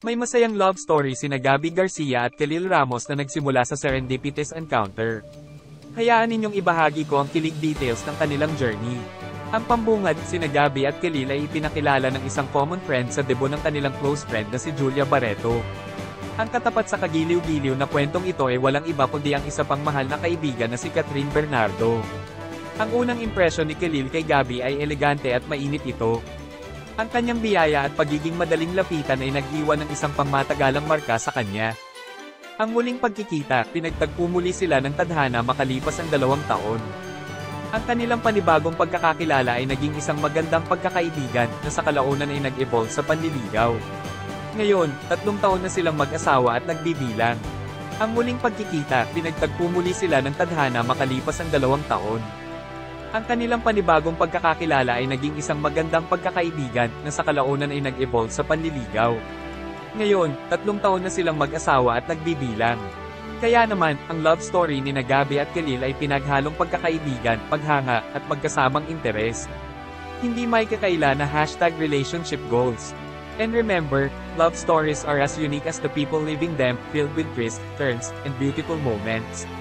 May masayang love story sina Gabby Garcia at Khalil Ramos na nagsimula sa serendipitous encounter. Hayaan ninyong ibahagi ko ang kilig details ng kanilang journey. Ang pambungad, sina Gabby at Khalil ay ipinakilala ng isang common friend sa debut ng kanilang close friend na si Julia Barreto. Ang katapat sa kagiliw-giliw na kwentong ito ay walang iba kundi ang isa pang mahal na kaibigan na si Catherine Bernardo. Ang unang impresyon ni Khalil kay Gabby ay elegante at mainit ito. Ang kanyang biyaya at pagiging madaling lapitan ay nag-iwan ng isang pangmatagalang marka sa kanya. Ang muling pagkikita, pinagtagpo muli sila ng tadhana makalipas ang 2 taon. Ang kanilang panibagong pagkakakilala ay naging isang magandang pagkakaibigan na sa kalaunan ay nag-evolve sa panliligaw. Ngayon, 3 taon na silang mag-asawa at nagbibilang. Ang muling pagkikita, pinagtagpo muli sila ng tadhana makalipas ang 2 taon. Ang kanilang panibagong pagkakakilala ay naging isang magandang pagkakaibigan na sa kalaunan ay nag-evolve sa panliligaw. Ngayon, 3 taon na silang mag-asawa at nagbibilang. Kaya naman, ang love story ni Gabby at Khalil ay pinaghalong pagkakaibigan, paghanga, at magkasamang interes. Hindi may kakaila na #relationship goals. And remember, love stories are as unique as the people living them, filled with twists, turns, and beautiful moments.